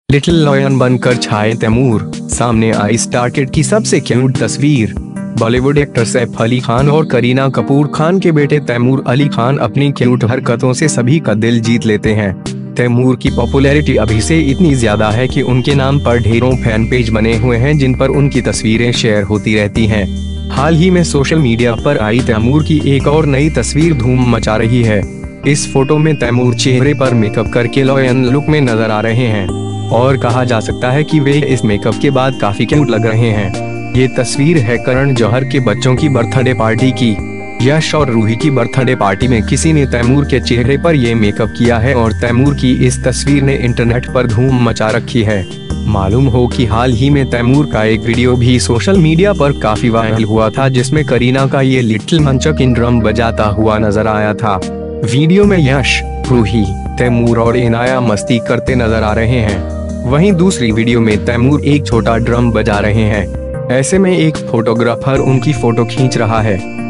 Little lion बनकर छाए तैमूर, सामने आई स्टार किड की सबसे क्यूट तस्वीर। बॉलीवुड एक्टर सैफ अली खान और करीना कपूर खान के बेटे तैमूर अली खान अपनी क्यूट हरकतों से सभी का दिल जीत लेते हैं। तैमूर की पॉपुलैरिटी अभी से इतनी ज्यादा है कि उनके नाम पर ढेरों फैन पेज बने हुए हैं जिन पर उनकी तस्वीरें शेयर होती रहती हैं। हाल ही में सोशल मीडिया पर आई तैमूर की एक और नई तस्वीर धूम मचा रही है। इस फोटो में तैमूर चेहरे पर मेकअप करके लॉयन लुक में नजर आ रहे हैं और कहा जा सकता है कि वे इस मेकअप के बाद काफी क्यूट लग रहे हैं। ये तस्वीर है करण जौहर के बच्चों की बर्थडे पार्टी की। यश और रूही की बर्थडे पार्टी में किसी ने तैमूर के चेहरे पर ये मेकअप किया है और तैमूर की इस तस्वीर ने इंटरनेट पर धूम मचा रखी है। मालूम हो कि हाल ही में तैमूर का एक वीडियो भी सोशल मीडिया पर काफी वायरल हुआ था जिसमें करीना का ये लिटिल मंचकिन ड्रम बजाता हुआ नजर आया था। वीडियो में यश, रूही, तैमूर और इनाया मस्ती करते नजर आ रहे हैं। वहीं दूसरी वीडियो में तैमूर एक छोटा ड्रम बजा रहे हैं। ऐसे में एक फोटोग्राफर उनकी फोटो खींच रहा है।